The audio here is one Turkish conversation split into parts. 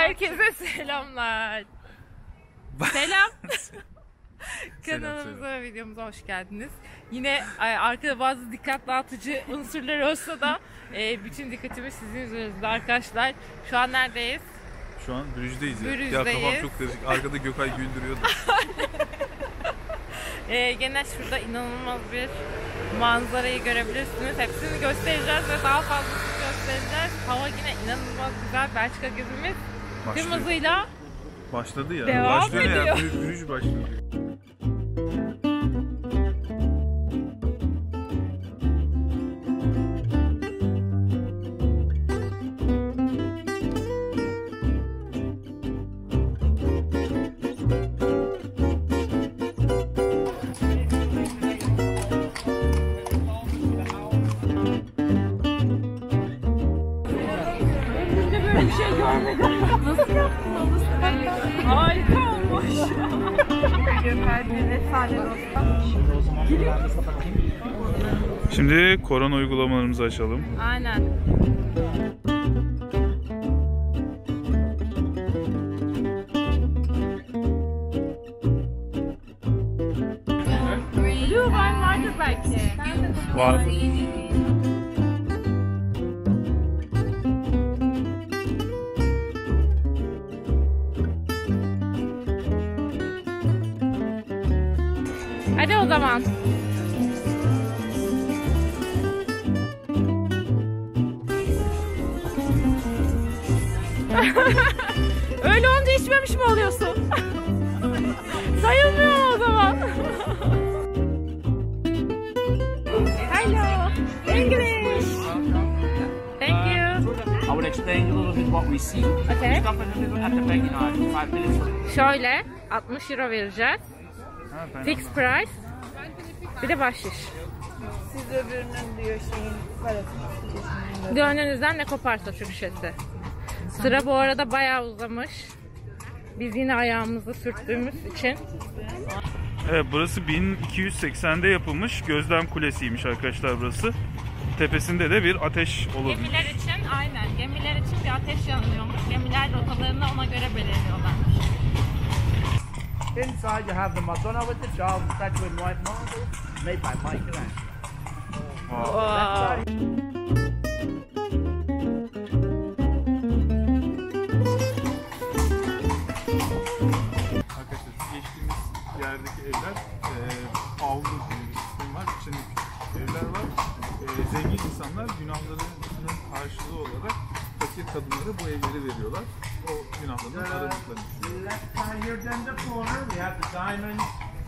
Herkese selamlar. Selam. Kanalımıza ve videomuza hoş geldiniz. Yine arkada bazı dikkat dağıtıcı unsurlar olsa da bütün dikkatimiz sizin üzerinizde arkadaşlar. Şu an neredeyiz? Şu an Brüj'deyiz ya. Brüj'deyiz. Ya kafam çok karışık. Arkada Gökay güldürüyordu. Gene şurada inanılmaz bir manzarayı görebilirsiniz. Hepsini göstereceğiz ve daha fazlasını göstereceğiz. Hava yine inanılmaz güzel. Belçika gezimiz tüm hızıyla başladı ya. Devam başlıyor ediyor. Ya. Brüj başladı. bir şey görmedim. Nasıl yaptın? Harika olmuş. Şimdi korona uygulamalarımızı açalım. Aynen. Blue wine vardır belki. Var. Hadi o zaman. Öyle olunca içmemiş mi oluyorsun? Sayılmıyor mu o zaman? Hello, English. Thank you. I will explain a little bit what we see. Okay. Stop at the back in 5 minutes. Şöyle 60 euro vereceğiz. Fix price. Bir de bahşiş. Siz öbürünün diyor şeyin parasını. Gönlünüzden ne koparsa Türkçesi. Sıra bu arada bayağı uzamış. Biz yine ayağımızı sürttüğümüz için. Evet, burası 1280'de yapılmış gözlem kulesiymiş arkadaşlar burası. Tepesinde de bir ateş olur. Gemiler için aynen. Gemiler için bir ateş yanıyormuş. Gemiler rotalarını ona göre belirliyorlar. Inside you have the Madonna with the child, statue in white marble, made by Michelangelo. Wow. Arkadaşlar geçtiğimiz yerdeki evler avlu gibi bir sistem var. İçinde küçük evler var. Zengin insanlar günahlarının karşılığı olarak fakir kadınlara bu evleri veriyorlar. O günahlarını aradıklarını düşünüyorlar. Left side here, then the corner, we have the diamond.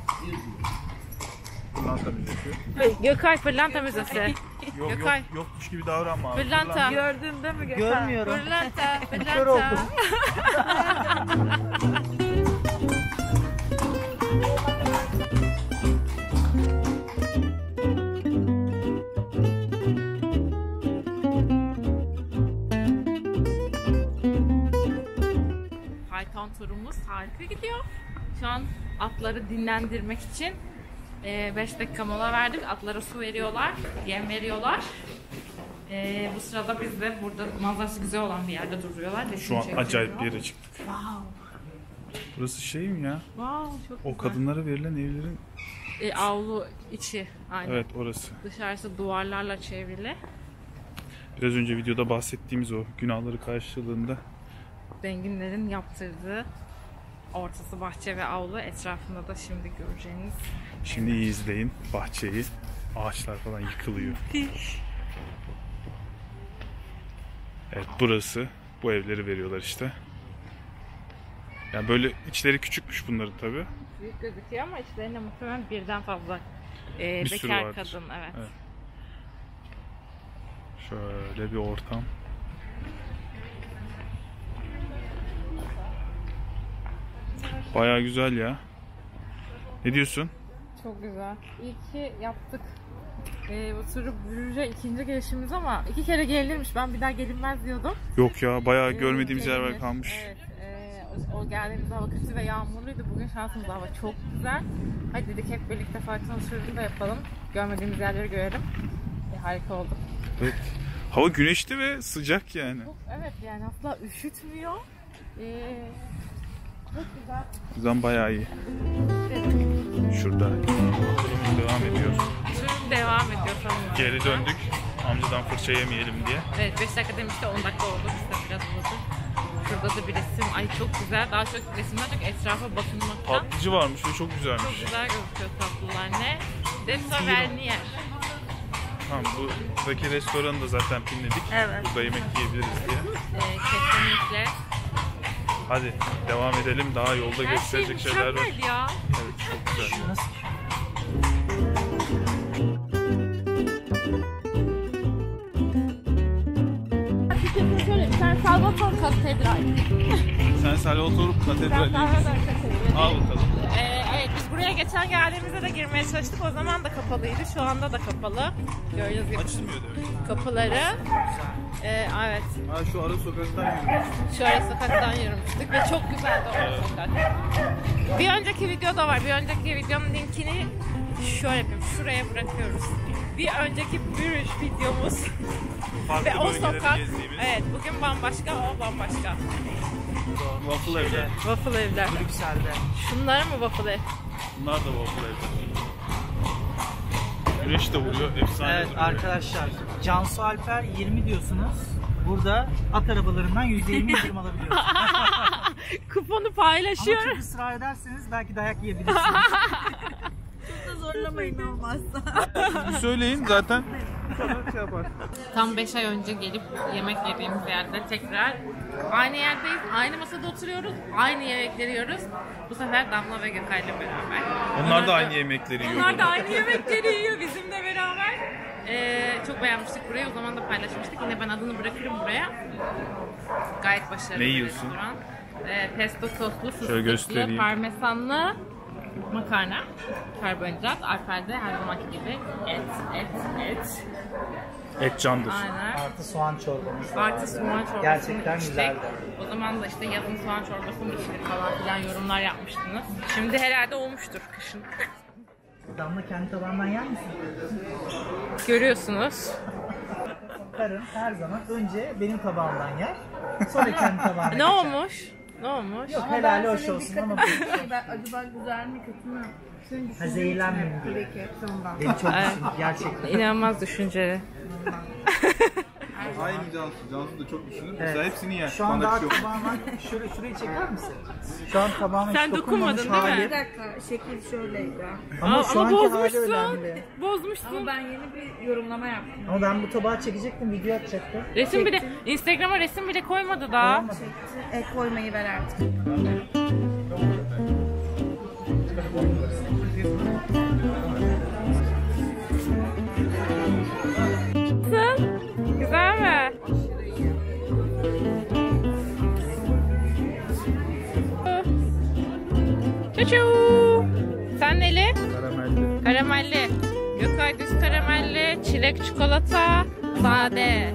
Pırlanta müzesi. Gökay Fırlanta Müzesi. Gökay. Yokmuş gibi davranma abi. Fırlanta. Gördün değil mi Gökhan? Görmüyorum. Fırlanta. Kör oldum. Fayton turumuz harika gidiyor. Şu an atları dinlendirmek için 5 dakika mola verdik. Atlara su veriyorlar, yem veriyorlar. Bu sırada biz de burada manzarası güzel olan bir yerde duruyorlar. Şu an acayip bir yere çıktık. Wow. Burası şey mi ya? Wow, çok O güzel. kadınlara verilen evlerin... Avlu içi. Aynen. Evet, orası. Dışarısı duvarlarla çevrili. Biraz önce videoda bahsettiğimiz o günahları karşılığında. Zenginlerin yaptırdığı ortası bahçe ve avlu, etrafında da şimdi göreceğiniz. Şimdi iyi izleyin bahçeyi. Ağaçlar falan yıkılıyor. Evet, burası. Bu evleri veriyorlar işte. Yani böyle içleri küçükmüş bunların tabi. Büyük gözüküyor ama içlerinde muhtemelen birden fazla Bir sürü bekar vardır. kadın. Evet. Evet. Şöyle bir ortam. Bayağı güzel ya. Ne diyorsun? Çok güzel. İyi ki yaptık. Bu turu Brüj'e ikinci gelişimiz ama 2 kere gelirmiş. Ben bir daha gelinmez diyordum. Yok ya, bayağı görmediğimiz yer var Gelinir. kalmış. Evet. O geldiğimiz hava kötü ve yağmurluydu. Bugün şansımız hava çok güzel. Hadi dedik hep birlikte fayton sürücü de yapalım. Görmediğimiz yerleri görelim. Harika oldu. Evet. Hava güneşli ve sıcak yani. Evet yani asla üşütmüyor. Çok güzel. Bizden bayağı iyi. Şurada turumuz devam ediyor. Tur devam ediyor tamam. Geri döndük. Amcadan fırça yemeyelim diye. Evet 5 dakika demişti 10 dakika oldu. Biz de biraz uzadık. Şurada da bir resim. Ay çok güzel. Daha çok resimler çok etrafa bakılmaktan. Patlıcı varmış ve çok güzelmiş. Çok güzel gözüküyor tatlılar. Ne? Dessa Vernier. Tamam, buradaki restoranı da zaten pinledik. Evet. Burada yemek yiyebiliriz diye. Kesinlikle. Hadi devam edelim. Daha yolda Her şey gösterecek şeyler var. mükemmel ya. Evet, çok güzel. Şöyle San Salvador Katedral. Sen Salvatore Katedrali al bakalım. Evet biz buraya geçen geldiğimizde de girmeye çalıştık. O zaman da kapalıydı. Şu anda da kapalı. Gördüğünüz gibi Açılmıyor demek. kapıları. Evet. Ha, şu ara sokaktan yürüyoruz. Şöyle sokaktan yürümüştük ve çok güzeldi o sokak. Bir önceki videoda var. Bir önceki videonun linkini şöyle yapayım. Şuraya bırakıyoruz. Bir önceki yürüyüş videomuz. Farklı Ve o bölgeleri sokak, gezdiğimiz. evet bugün bambaşka, o bambaşka. Waffle evler. Waffle evler. Brüksel'de. Şunlar mı waffle ev? Bunlar da waffle evler. Güneş de vuruyor. Efsane Evet duruyor. arkadaşlar, Cansu Alper 20 diyorsunuz. Burada at arabalarından %20 indirim alabiliyorsunuz. Kuponu Ama paylaşıyor. çok ısrar ederseniz belki dayak yiyebilirsiniz. Çok da zorlamayın olmazsa. Söyleyin zaten. Şey yapar. Tam 5 ay önce gelip yemek yediğimiz yerde tekrar aynı yerdeyiz, aynı masada oturuyoruz, aynı yemekleri yiyoruz. Bu sefer Damla ve Gökay'la beraber. Onlar da aynı yemekleri yiyor. Onlar da aynı yemekleri yiyor bizimle beraber. Çok beğenmiştik burayı, o zaman da paylaşmıştık. Yine ben adını bırakırım buraya. Gayet başarılı Ne bir yiyorsun? restoran. Pesto soslu, fıstıklı, göstereyim. parmesanlı makarna, karbonhidrat, Alper'de her zamanki gibi et. Et candır. Aynen. Artı soğan çorbamız. Artı soğan çorbasını Gerçekten içtik. güzeldi. O zaman da işte yazın soğan çorbası mı içilir falan filan yorumlar yapmıştınız. Şimdi herhalde olmuştur kışın. Damla kendi tabağından yer misin? Görüyorsunuz. Karın her zaman önce benim tabağımdan yer. Sonra kendi tabağına Ne geçer. olmuş? Ne olmuş? Yok helali hoş olsun ama Ben acaba güzel mi kötü mü? Senin ha, zehirlenmeyeyim diye. Peki tamam. Beni çok Evet. düşündük gerçekten. İnanılmaz düşünceli. Aynı Cansu. Cansu da çok düşünür. Evet. Mesela hepsini yer. Şu an Bana daha bir şey yok. tabağıma şurayı çeker misin? Şu an tabağıma Sen hiç dokunmamış dokunmadın değil mi? hali. Bir dakika şekil şöyleydi. Ama şu anki hali bozmuşsun. önemli. Bozmuşsun. Ama ben yeni bir yorumlama yaptım. Ama ben bu tabağı çekecektim, video atacaktım. Resim bile, Instagram'a resim bile koymadı daha. Koymayı ver artık. Nasıl? Güzel mi? Çuçu. Sen neli? Karamelli. Karamelli. Gökay düz karamelli. Çilek çikolata. Sade.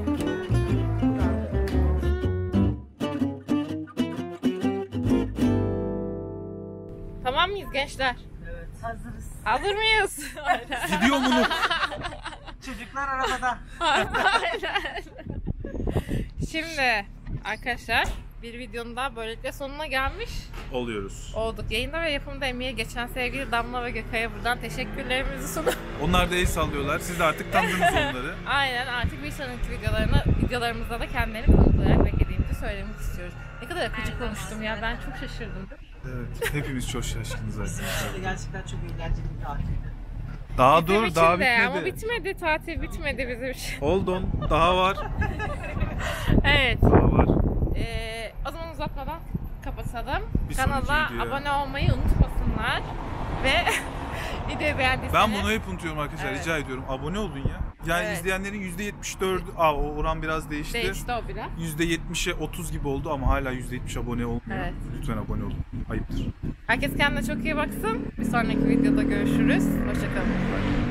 Tamam mıyız gençler? Evet, hazırız. Hazır mıyız? Gidiyor bunu. Çocuklar arabada. Aynen. Şimdi arkadaşlar bir videonun daha böylelikle sonuna gelmiş Oluyoruz. olduk. Yayında ve yapımda emeği geçen sevgili Damla ve Gökay'a buradan teşekkürlerimizi sunup Onlar da el sallıyorlar. Siz de artık tanıdınız onları. aynen artık bir sonraki videolarımızda da kendilerini konuklayıp beklediğimizi söylemek istiyoruz. Ne kadar akıcı konuştum ya, ben çok şaşırdım. Evet. Hepimiz çok şaşkınız arkadaşlar. Gerçekten çok eğlenceli bir tatildi. Daha Bizim dur, için daha de, bitmedi. ama bitmedi, tatil bitmedi bizim için. Hold on. Daha var. Evet. Daha var. O zaman uzatmadan kapatalım. Bir Kanala sonraki videoya. abone olmayı unutmasınlar ve videoyu beğendiyseniz Ben bunu hep unutuyorum arkadaşlar. Evet. Rica ediyorum. Abone olun ya. Yani Evet. izleyenlerin %74'ü... o oran biraz değişti. değişti o biraz. %70'e 30 gibi oldu ama hala %70 abone olmuyor. Evet. Lütfen abone olun. Ayıptır. Herkes kendine çok iyi baksın. Bir sonraki videoda görüşürüz. Hoşçakalın.